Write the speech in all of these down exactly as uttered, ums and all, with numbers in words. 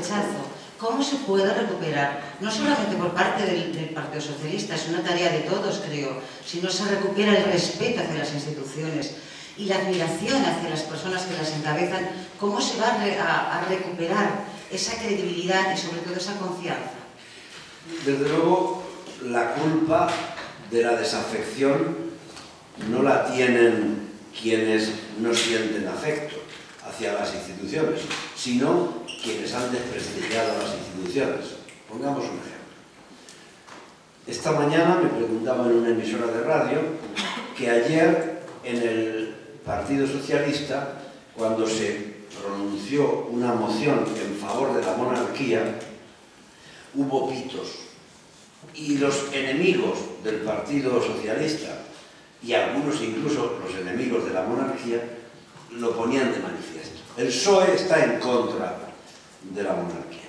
rechazo. ¿Cómo se puede recuperar? No solamente por parte del, del Partido Socialista, es una tarea de todos, creo, sino se recupera el respeto hacia las instituciones y la admiración hacia las personas que las encabezan. ¿Cómo se va a, re, a, a recuperar esa credibilidad y sobre todo esa confianza? Desde luego, la culpa de la desafección no la tienen quienes no sienten afecto hacia las instituciones, sino quienes han desprestigiado a las instituciones. Pongamos un ejemplo. Esta mañana me preguntaba en una emisora de radio que ayer en el Partido Socialista, cuando se pronunció una moción en favor de la monarquía, hubo pitos. Y los enemigos del Partido Socialista, y algunos incluso los enemigos de la monarquía, lo ponían de manifiesto. El P S O E está en contra de la monarquía.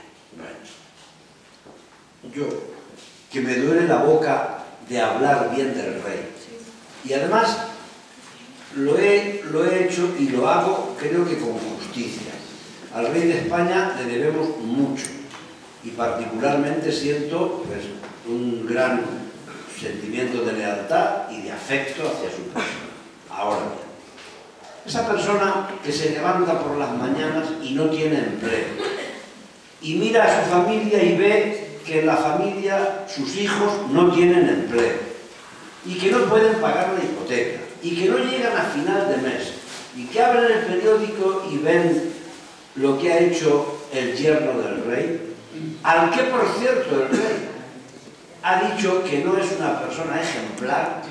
Bueno, yo, que me duele la boca de hablar bien del rey, y además lo he, lo he hecho y lo hago, creo que con justicia. Al rey de España le debemos mucho, y particularmente siento pues, un gran sentimiento de lealtad y de afecto hacia su persona. Ahora bien, esa persona que se levanta por las mañanas y no tiene empleo, y mira a su familia y ve que en la familia sus hijos no tienen empleo, y que no pueden pagar la hipoteca, y que no llegan a final de mes, y que abren el periódico y ven lo que ha hecho el yerno del rey, al que, por cierto, el rey ha dicho que no es una persona ejemplar.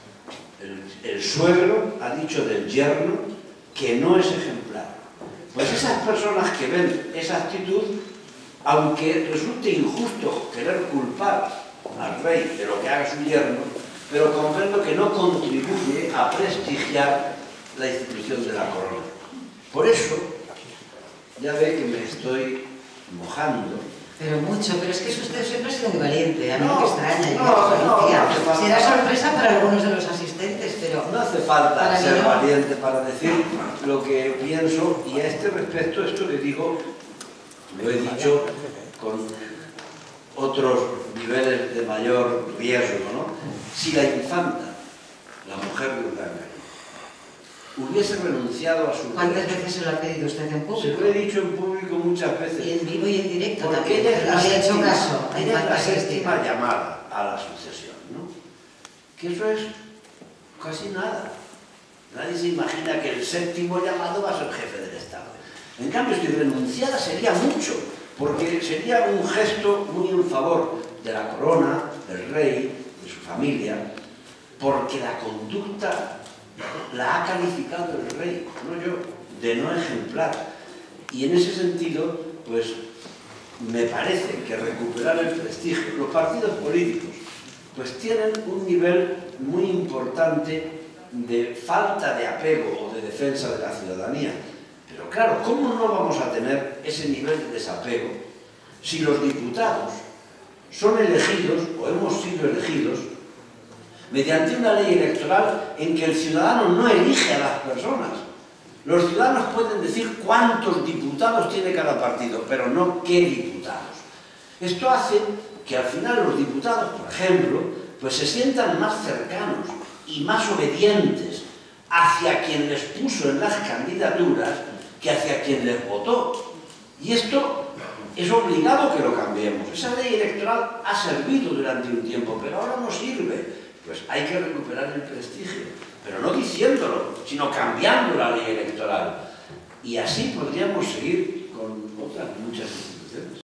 El, el suegro ha dicho del yerno que no es ejemplar. Pues esas personas que ven esa actitud, aunque resulte injusto querer culpar al rey de lo que haga su yerno, pero comprendo que no contribuye a prestigiar la institución de la corona. Por eso, ya ve que me estoy mojando. Pero mucho, pero es que eso usted siempre ha sido muy valiente, a mí no, me extraña. No, no, no, no será sorpresa para algunos de los asistentes, pero... No hace falta ser no. valiente para decir lo que pienso, y a este respecto esto le digo, lo he dicho con otros niveles de mayor riesgo, ¿no? Si la infanta, la mujer de Urdangarin, hubiese renunciado a su... ¿Cuántas derecho, veces se lo ha pedido usted en público? Se lo he dicho en público muchas veces. Y en vivo y en directo porque también. ella es la, no séptima, hecho caso, ella es la séptima llamada a la sucesión, ¿no? Que eso es casi nada. Nadie se imagina que el séptimo llamado va a ser jefe del Estado. En cambio, si renunciara sería mucho, porque sería un gesto muy en favor de la corona, del rey, de su familia, porque la conducta la ha calificado el rey, no yo, de no ejemplar. Y en ese sentido, pues, me parece que recuperar el prestigio, los partidos políticos, pues tienen un nivel muy importante de falta de apego o de defensa de la ciudadanía. Pero claro, ¿cómo no vamos a tener ese nivel de desapego si los diputados son elegidos, o hemos sido elegidos, mediante una ley electoral en que el ciudadano no elige a las personas? Los ciudadanos pueden decir cuántos diputados tiene cada partido, pero no qué diputados. Esto hace que al final los diputados, por ejemplo, pues se sientan más cercanos y más obedientes hacia quien les puso en las candidaturas que hacia quien les votó. Y esto es obligado que lo cambiemos. Esa ley electoral ha servido durante un tiempo, pero ahora no sirve. Pues hay que recuperar el prestigio, pero no diciéndolo, sino cambiando la ley electoral. Y así podríamos seguir con otras muchas instituciones.